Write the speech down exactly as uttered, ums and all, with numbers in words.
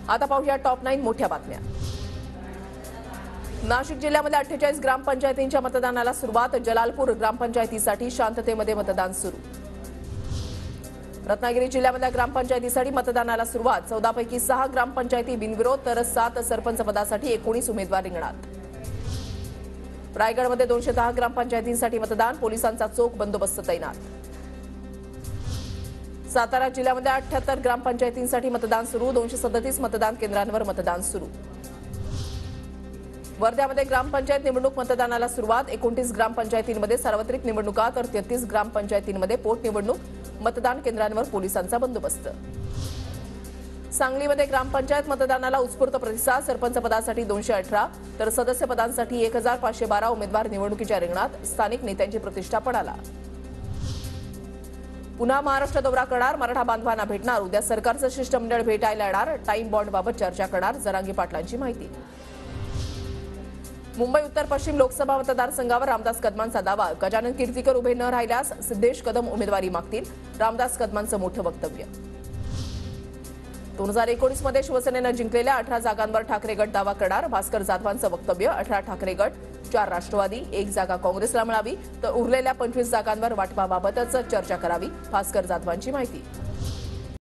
आता पाहूया top nine मोठ्या बातम्या। नाशिक जिल्ह्यामध्ये अठ्ठेचाळीस ग्रामपंचायतींच्या मतदानाला सुरुवात। जलालपूर ग्रामपंचायतीसाठी शांततेमध्ये मतदान सुरू। रत्नागिरी जिल्ह्यामधल्या ग्रामपंचायतीसाठी मतदानाला सुरुवात। चौदा पैकी सहा ग्रामपंचायती बिनविरोध तर सात सरपंच पदासाठी एकोणीस उमेदवार रिंगणात। रायगडमध्ये दोनशे दहा ग्रामपंचायतींसाठी मतदान। पोलिसांचा चोख बंदोबस्त तैनात। सातारा जिल्ह्यामध्ये अठ्ठ्याहत्तर ग्रामपंचायतींसाठी मतदान सुरू। दोनशे सदतीस मतदान केंद्रांवर मतदान सुरू। वर्ध्यामध्ये ग्रामपंचायत निवडणूक मतदानाला सुरुवात। एकोणतीस ग्रामपंचायतींमध्ये सार्वत्रिक निवडणुका तर तेहतीस ग्रामपंचायतींमध्ये पोटनिवडणूक। मतदान केंद्रांवर पोलिसांचा बंदोबस्त। सांगलीमध्ये ग्रामपंचायत मतदानाला उत्स्फूर्त प्रतिसाद। सरपंच पदासाठी दोनशे अठरा तर सदस्य पदांसाठी एक हजार पाचशे बारा उमेदवार निवडणुकीच्या रिंगणात। स्थानिक नेत्यांची प्रतिष्ठा पणाला। पुन्हा महाराष्ट्र दौरा करणार। मराठा बांधवांना भेटणार। उद्या सरकारचं शिष्टमंडळ भेटायला येणार। टाइम बॉन्डबाबत चर्चा करणार। जरांगे पाटलांची माहिती। मुंबई उत्तर पश्चिम लोकसभा मतदारसंघावर रामदास कदमांचा दावा। गजानन कीर्तीकर उभे न राहिल्यास सिद्धेश कदम उमेदवारी मागतील। रामदास कदमांचं मोठं वक्तव्य। दोन हजार एकोणीस मध्ये शिवसेनेनं जिंकलेल्या अठरा जागांवर ठाकरे गट दावा करणार। भास्कर जाधवांचं वक्तव्य। अठरा ठाकरे गट, चार राष्ट्रवादी, एक जागा काँग्रेसला मिळावी तर उरलेल्या पंचवीस जागांवर वाटपाबाबतच चर्चा करावी। भास्कर जाधवांची माहिती।